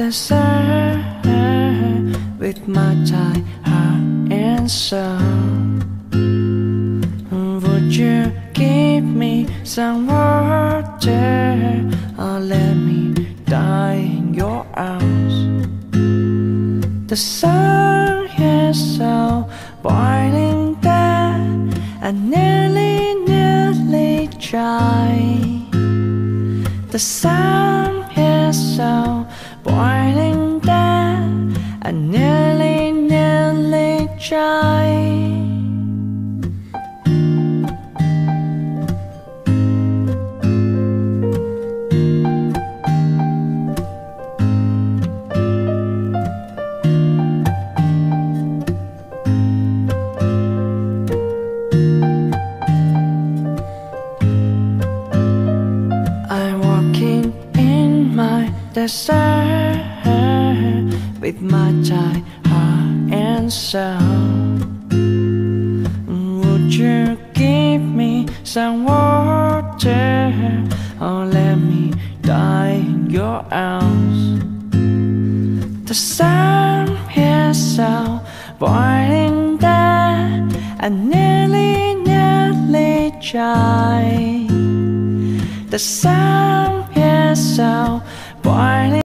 desert with my tired heart and soul. Would you give me some water or let me die in your arms? The sun is so boiling that I nearly dry. The sun is so boiling that I nearly dry. Desert with my tired heart and soul. Would you give me some water or let me die in your arms? The sun is so boiling that I nearly dry. The sun is so boiling.